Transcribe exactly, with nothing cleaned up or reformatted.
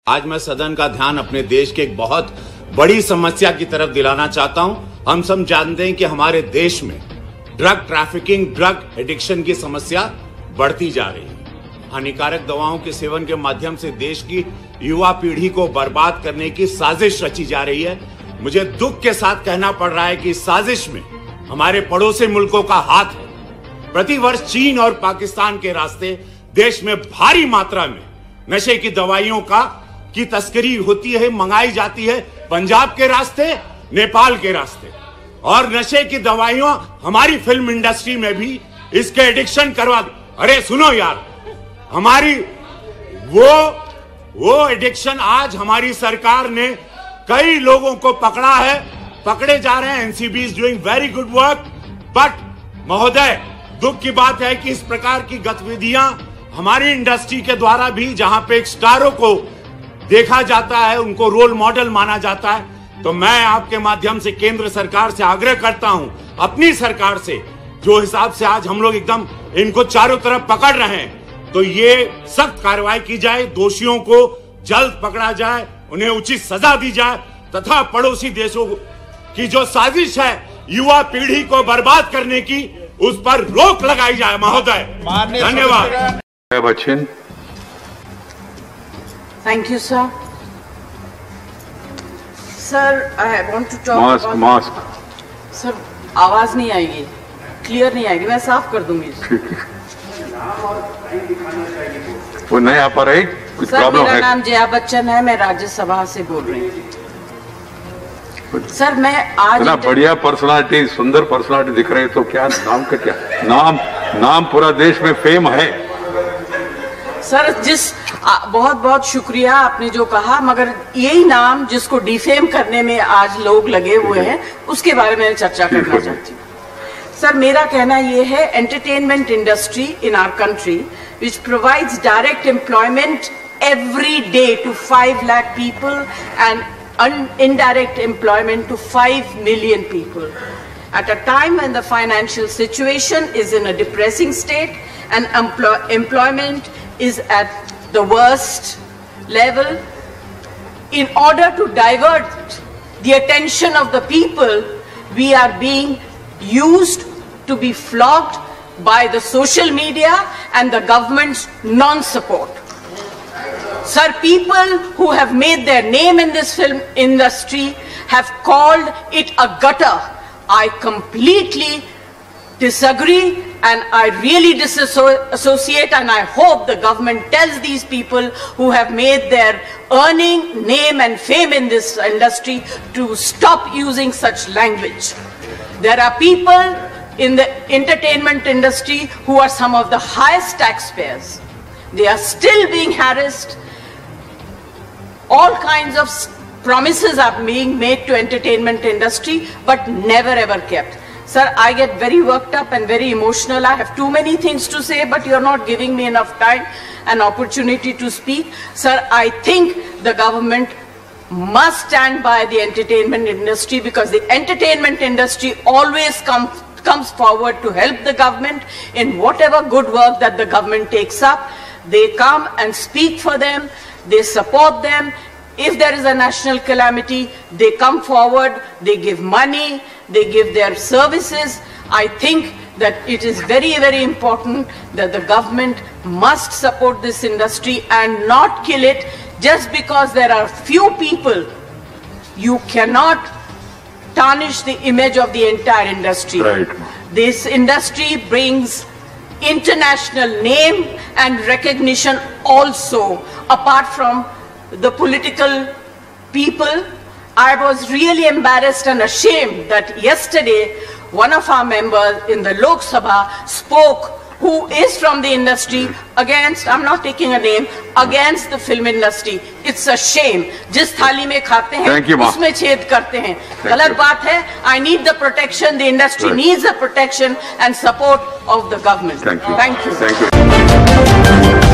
आज मैं सदन का ध्यान अपने देश के एक बहुत बड़ी समस्या की तरफ दिलाना चाहता हूं। हम सब जानते हैं कि हमारे देश में ड्रग ट्रैफिकिंग, ड्रग एडिक्शन की समस्या बढ़ती जा रही है। हानिकारक दवाओं के सेवन के माध्यम से देश की युवा पीढ़ी को बर्बाद करने की साजिश रची जा रही है। मुझे दुख के साथ कहना पड़ रहा है कि इस साजिश में हमारे पड़ोसी मुल्कों का हाथ है। प्रतिवर्ष चीन और पाकिस्तान के रास्ते देश में भारी मात्रा में नशे की दवाइयों का की तस्करी होती है, मंगाई जाती है पंजाब के रास्ते, नेपाल के रास्ते। और नशे की दवाइयां हमारी फिल्म इंडस्ट्री में भी इसके एडिक्शन करवा। अरे सुनो यार, हमारी वो वो एडिक्शन आज हमारी सरकार ने कई लोगों को पकड़ा है, पकड़े जा रहे हैं। NCB is doing very good work. But महोदय, दुख की बात है कि इस प्रकार की गतिविधियां हमारी इंडस्ट्री के द्वारा भी, जहां पे एक स्टारों को देखा जाता है, उनको रोल मॉडल माना जाता है, तो मैं आपके माध्यम से केंद्र सरकार से आग्रह करता हूं, अपनी सरकार से, जो हिसाब से आज हम लोग एकदम इनको चारों तरफ पकड़ रहे हैं, तो ये सख्त कार्रवाई की जाए, दोषियों को जल्द पकड़ा जाए, उन्हें उचित सजा दी जाए तथा पड़ोसी देशों की जो साजिश है युवा पीढ़ी को बर्बाद करने की, उस पर रोक लगाई जाए। महोदय, धन्यवाद। Bachchan, Thank you, sir. Sir, I want to talk mask, about... mask. Sir, आवाज नहीं आएगी, क्लियर नहीं आएगी, मैं साफ कर दूंगी। वो नहीं आ पा रही, कुछ प्रॉब्लम है? मेरा नाम जया बच्चन है, मैं राज्यसभा से बोल रही हूँ। सर, मैं आज इतना बढ़िया पर्सनालिटी, सुंदर पर्सनालिटी दिख रही है, तो क्या नाम का क्या नाम नाम पूरा देश में फेम है। सर, जिस बहुत बहुत शुक्रिया आपने जो कहा, मगर यही नाम जिसको डिफेम करने में आज लोग लगे हुए हैं, उसके बारे में चर्चा करना चाहती हूँ। सर, मेरा कहना यह है, entertainment industry in our country which provides direct employment every day to five lakh people and indirect employment to five million people. At a time when the financial situation is in a depressing state and employ employment is at the worst level, in order to divert the attention of the people, we are being used to be flogged by the social media and the government's non-support. Sir, people who have made their name in this film industry have called it a gutter. I completely disagree and I really disassociate, and I hope the government tells these people who have made their earning, name and fame in this industry to stop using such language. There are people in the entertainment industry who are some of the highest taxpayers. They are still being harassed. All kinds of promises are being made to entertainment industry, but never ever kept. Sir, I get very worked up and very emotional. I have too many things to say, but you're not giving me enough time and opportunity to speak. Sir, I think the government must stand by the entertainment industry, because the entertainment industry always comes comes forward to help the government in whatever good work that the government takes up. They come and speak for them, they support them. If there is a national calamity, they come forward, they give money, they give their services. I think that it is very, very important that the government must support this industry and not kill it just because there are few people. You cannot tarnish the image of the entire industry. Right. This industry brings international name and recognition also, apart from the political people. I was really embarrassed and ashamed that yesterday one of our members in the Lok Sabha spoke, who is from the industry, against, I'm not taking a name, against the film industry. It's a shame. जिस थाली में खाते हैं उसमें छेद करते हैं, गलत बात है. I need the protection, the industry right. needs the protection and support of the government. Thank you. Thank you. Thank you.